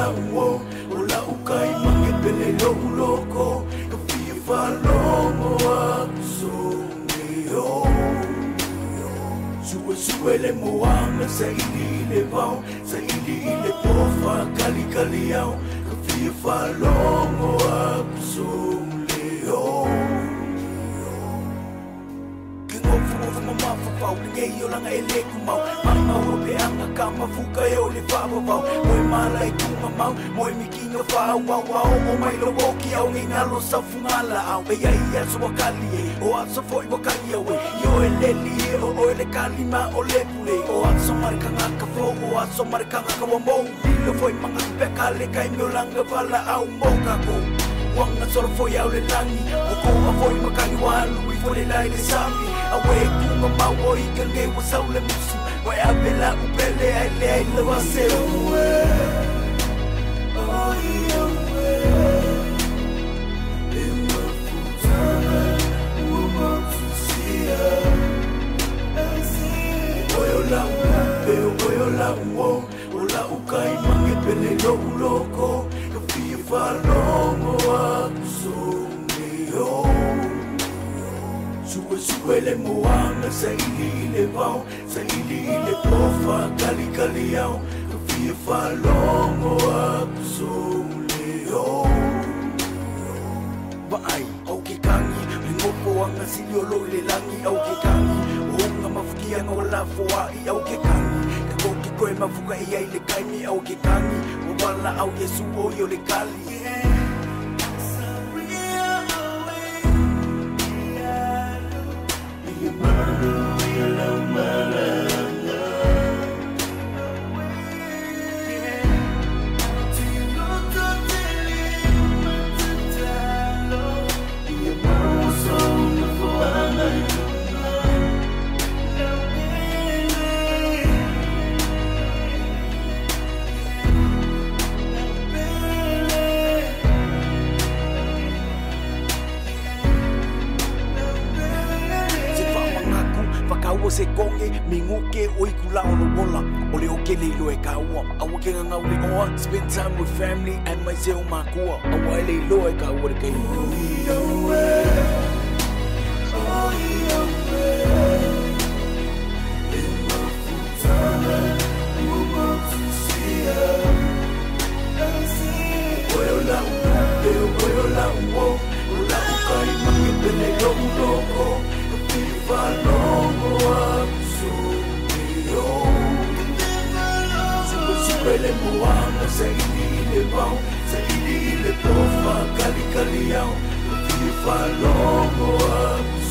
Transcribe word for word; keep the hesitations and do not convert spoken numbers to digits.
la uo ola ukai mange pele lo uloko ka fia falongo a sumio sue sue le moanga sa ili le vau sa ili le pofa kali kali au ka fia falongo a sumio Pau ngai yo langa ele kumau mama o pe anga kama fuka yo le fa pau moi mala i kuma mau moi mikinga fa wa wa o mai lo woki au ngai ngalo sa fungala au e ai ya so kali o aso foi wa kali we yo ele li o o ele kali ma o le pule o aso mar kanga ka fo o aso mar kanga ka mo lo foi manga pe kale kai mo langa fala au mo ka ko Wanga sort foi au le langi o ko a foi makani wa lui foi le lai le sami awe kuma mau i ka nge wa sau le musu wa a bela u pele ai le ai le wa se uwe oh i uwe in the futana u mo tu sia oyo la upe oyo la uo o la ukai mange pele lo uloko ka fia falongo a sumio Sue sue le moanga sa ili le vau sa ili le pofa kali kali au ka fia falongo a sumio Vai au ke kangi ngopo anga siliolo le langi au ke kangi o nga mafukia no la foa i au ke kangi ka ko ki koe mafuka i ai le kaimi au ke kangi o wala au yesu o yo le kali se konge minguke oi kula ono bola ole oke le lo e kaua awa ke nga ule oa spend time with family and myself makua awa le lo e kaua ke Pele moanga sa ili le vau sa ili le pofa kali kali au ka fia falongo a